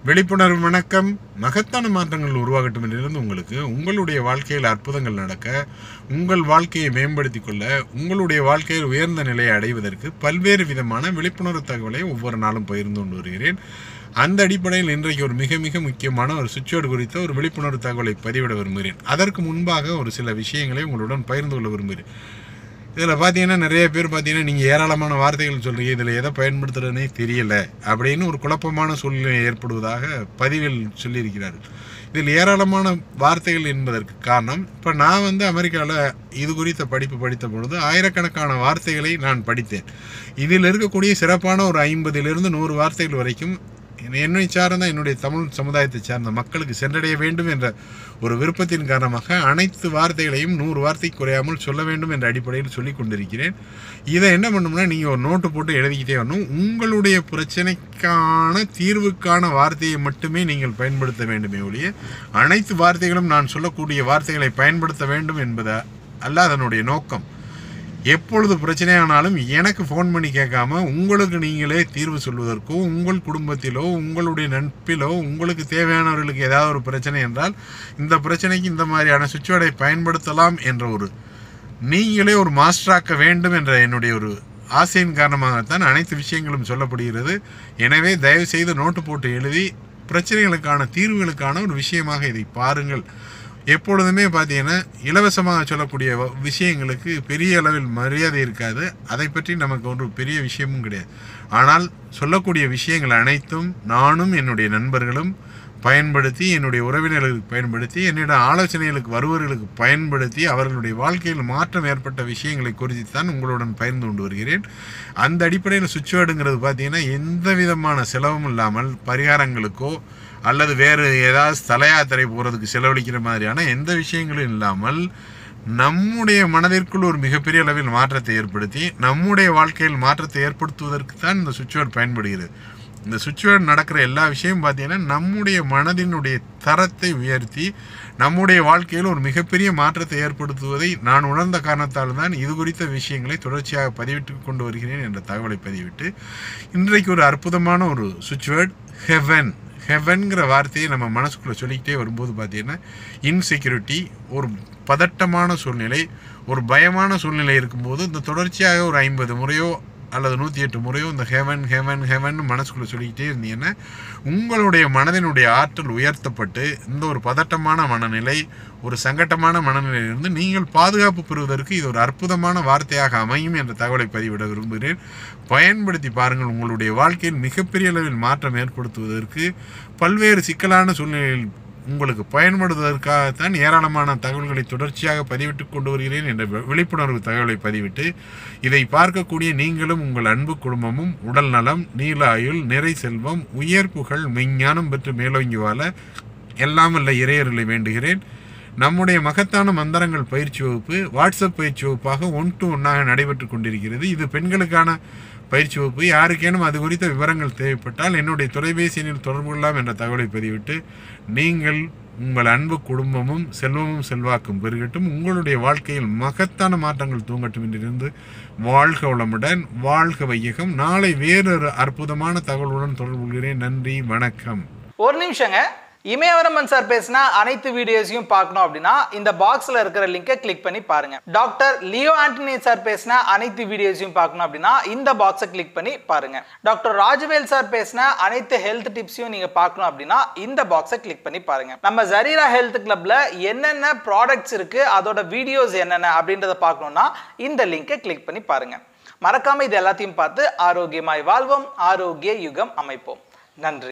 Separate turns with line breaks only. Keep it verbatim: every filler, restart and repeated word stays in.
விழிப்புணர்வு வணக்கம். மகத்தான மாற்றங்கள் உருவாகட்டும் என்றிருந்து உங்களுக்கு உங்களுடைய வாழ்க்கையில் அற்புதங்கள் நடக்க, உங்கள் வாழ்க்கையை மேம்படுத்திக் கொள்ள, உங்களுடைய வாழ்க்கையில் உயர்ந்த நிலையை அடைவதற்கு பல்வேறு விதமான விழிப்புணர்வு தகவலை ஒவ்வொரு நாளும் பகிர்ந்து கொண்டு வருகிறேன். அந்த அடிப்படையில் இன்றைக்கு ஒரு மிக மிக முக்கியமான ஒரு சுவிட்சோடு குறித்த ஒரு விழிப்புணர்வு தகவலை பதிவிட விரும்புகிறேன். அதற்கு முன்பாக ஒரு சில விஷயங்களை உங்களுடன் பகிர்ந்து கொள்ள விரும்புகிறேன். இதில் பார்த்தீங்கன்னா நிறைய பேர் பார்த்தீங்கன்னா நீங்கள் ஏராளமான வார்த்தைகள் சொல்கிறீங்க, இதில் எதை பயன்படுத்துகிறதுனே தெரியலை அப்படின்னு ஒரு குழப்பமான சூழ்நிலை ஏற்படுவதாக பதிவில் சொல்லியிருக்கிறார்கள். இதில் ஏராளமான வார்த்தைகள் என்பதற்கு காரணம், இப்போ நான் வந்து அமெரிக்காவில் இது குறித்த படிப்பு படித்த பொழுது ஆயிரக்கணக்கான வார்த்தைகளை நான் படித்தேன். இதில் இருக்கக்கூடிய சிறப்பான ஒரு ஐம்பதிலிருந்து நூறு வார்த்தைகள் வரைக்கும் என்னை சார்ந்த என்னுடைய தமிழ் சமுதாயத்தை சார்ந்த மக்களுக்கு சென்றடைய வேண்டும் என்ற ஒரு விருப்பத்தின் காரணமாக அனைத்து வார்த்தைகளையும் நூறு வார்த்தை குறையாமல் சொல்ல வேண்டும் என்ற அடிப்படையில் சொல்லி கொண்டிருக்கிறேன். இதை என்ன பண்ணணும்னா, நீங்கள் ஒரு நோட்டு போட்டு எழுதிக்கிட்டே வரணும். உங்களுடைய பிரச்சனைக்கான தீர்வுக்கான வார்த்தையை மட்டுமே நீங்கள் பயன்படுத்த வேண்டுமே ஒழிய அனைத்து வார்த்தைகளும் நான் சொல்லக்கூடிய வார்த்தைகளை பயன்படுத்த வேண்டும் என்பது அல்ல அதனுடைய நோக்கம். எப்பொழுது பிரச்சனையானாலும் எனக்கு ஃபோன் பண்ணி கேட்காம உங்களுக்கு நீங்களே தீர்வு சொல்வதற்கோ, உங்கள் குடும்பத்திலோ, உங்களுடைய நட்பிலோ, உங்களுக்கு தேவையானவர்களுக்கு ஏதாவது ஒரு பிரச்சனை என்றால் இந்த பிரச்சனைக்கு இந்த மாதிரியான சுவிட்சோடை பயன்படுத்தலாம் என்ற ஒரு நீங்களே ஒரு மாஸ்டராக்க வேண்டும் என்ற என்னுடைய ஒரு ஆசையின் காரணமாகத்தான் அனைத்து விஷயங்களும் சொல்லப்படுகிறது. எனவே தயவு செய்து நோட்டு போட்டு எழுதி பிரச்சனைகளுக்கான தீர்வுகளுக்கான ஒரு விஷயமாக இதை பாருங்கள். எப்பொழுதுமே பார்த்தீங்கன்னா இலவசமாக சொல்லக்கூடிய விஷயங்களுக்கு பெரிய அளவில் மரியாதை இருக்காது. அதை பற்றி நமக்கு ஒரு பெரிய விஷயமும் கிடையாது. ஆனால் சொல்லக்கூடிய விஷயங்கள் அனைத்தும் நானும் என்னுடைய நண்பர்களும் பயன்படுத்தி, என்னுடைய உறவினர்களுக்கு பயன்படுத்தி, என்னிடம் ஆலோசனைகளுக்கு வருவர்களுக்கு பயன்படுத்தி அவர்களுடைய வாழ்க்கையில் மாற்றம் ஏற்பட்ட விஷயங்களை குறித்து தான் உங்களுடன் பகிர்ந்து கொண்டு வருகிறேன். அந்த அடிப்படையில் சுவிட்ச்வேர்டுங்கிறது பார்த்தீங்கன்னா எந்த விதமான செலவும் இல்லாமல் பரிகாரங்களுக்கோ அல்லது வேறு ஏதாவது ஸ்தல யாத்திரை போகிறதுக்கு செலவழிக்கிற மாதிரியான எந்த விஷயங்களும் இல்லாமல் நம்முடைய மனதிற்குள் ஒரு மிகப்பெரிய அளவில் மாற்றத்தை ஏற்படுத்தி நம்முடைய வாழ்க்கையில் மாற்றத்தை ஏற்படுத்துவதற்கு தான் இந்த சுவிட்ச்வேர்டு பயன்படுகிறது. இந்த சுவிட்ச்வேர்டு நடக்கிற எல்லா விஷயமும் பார்த்தீங்கன்னா நம்முடைய மனதினுடைய தரத்தை உயர்த்தி நம்முடைய வாழ்க்கையில் ஒரு மிகப்பெரிய மாற்றத்தை ஏற்படுத்துவதை நான் உணர்ந்த காரணத்தால் தான் இது குறித்த விஷயங்களை தொடர்ச்சியாக பதிவிட்டு கொண்டு வருகிறேன் என்ற தகவலை பதிவிட்டு இன்றைக்கு ஒரு அற்புதமான ஒரு சுவிட்ச்வேர்டு ஹெவன். ஹெவன்கிற வார்த்தையை நம்ம மனசுக்குள்ளே சொல்லிக்கிட்டே வரும்போது பார்த்தீங்கன்னா இன்செக்யூரிட்டி, ஒரு பதட்டமான சூழ்நிலை, ஒரு பயமான சூழ்நிலை இருக்கும்போது இந்த தொடர்ச்சியாக ஒரு ஐம்பது முறையோ அல்லது நூற்றி எட்டு முறையோ இந்த ஹெவன் ஹெவன் ஹெவன் மனசுக்குள்ளே சொல்லிக்கிட்டே இருந்தீங்கன்னா உங்களுடைய மனதினுடைய ஆற்றல் உயர்த்தப்பட்டு இந்த ஒரு பதட்டமான மனநிலை, ஒரு சங்கட்டமான மனநிலையிலிருந்து நீங்கள் பாதுகாப்பு பெறுவதற்கு இது ஒரு அற்புதமான வார்த்தையாக அமையும் என்ற தகவலை பதிவிட விரும்புகிறேன். பயன்படுத்தி பாருங்கள். உங்களுடைய வாழ்க்கையில் மிகப்பெரிய அளவில் மாற்றம் ஏற்படுத்துவதற்கு பல்வேறு சிக்கலான சூழ்நிலையில் உங்களுக்கு பயன்படுவதற்காகத்தான் ஏராளமான தகவல்களை தொடர்ச்சியாக பதிவிட்டு கொண்டு வருகிறேன் என்ற விழிப்புணர்வு தகவலை பதிவிட்டு இதை பார்க்கக்கூடிய நீங்களும் உங்கள் அன்பு குடும்பமும் உடல் நலம், நீல ஆயுள், நிறை செல்வம், உயர் புகழ், மெஞ்ஞானம் பெற்று மேலோங்கி வாழ எல்லாம் வல்ல இறையர்களை வேண்டுகிறேன். நம்முடைய மகத்தான மந்திரங்கள் பயிற்சி வகுப்பு வாட்ஸ்அப் பயிற்சி வகுப்பாக ஒன் டு ஒன்னாக நடைபெற்று கொண்டிருக்கிறது. இது பெண்களுக்கான பயிற்சி வகுப்பு. யாருக்கேனும் அது குறித்த விவரங்கள் தேவைப்பட்டால் என்னுடைய தொலைபேசி எண்ணில் தொடர்பு கொள்ளலாம் என்ற தகவலை பதிவிட்டு நீங்கள் உங்கள் அன்பு குடும்பமும் செல்வமும் செல்வாக்கும் பெருகட்டும், உங்களுடைய வாழ்க்கையில் மகத்தான மாற்றங்கள் தூங்கட்டும் என்றிருந்து வாழ்க வளமுடன், வாழ்க வையகம். நாளை வேறொரு அற்புதமான தகவலுடன் தொடர்பு கொள்கிறேன். நன்றி, வணக்கம்.
ஒரு நிமிஷங்க. இமயவரமன் சார் பேசினா அனைத்து வீடியோஸையும் பார்க்கணும் அப்படின்னா இந்த பாக்ஸ்ல இருக்கிற லிங்கை கிளிக் பண்ணி பாருங்க. டாக்டர் லியோ ஆண்டனி சார் பேசினா அனைத்து வீடியோஸையும் பார்க்கணும் அப்படின்னா இந்த பாக்ஸை கிளிக் பண்ணி பாருங்க. டாக்டர் ராஜவேல் சார் பேசினா அனைத்து ஹெல்த் டிப்ஸையும் நீங்க பார்க்கணும் அப்படின்னா இந்த பாக்ஸை கிளிக் பண்ணி பாருங்க. நம்ம ஜரீரா ஹெல்த் கிளப்ல என்னென்ன ப்ராடக்ட்ஸ் இருக்கு, அதோட வீடியோஸ் என்னென்ன அப்படின்றத பார்க்கணும்னா இந்த லிங்கை கிளிக் பண்ணி பாருங்க. மறக்காம இது எல்லாத்தையும் பார்த்து ஆரோக்கியமாய் வாழ்வோம், ஆரோக்கிய யுகம் அமைப்போம். நன்றி.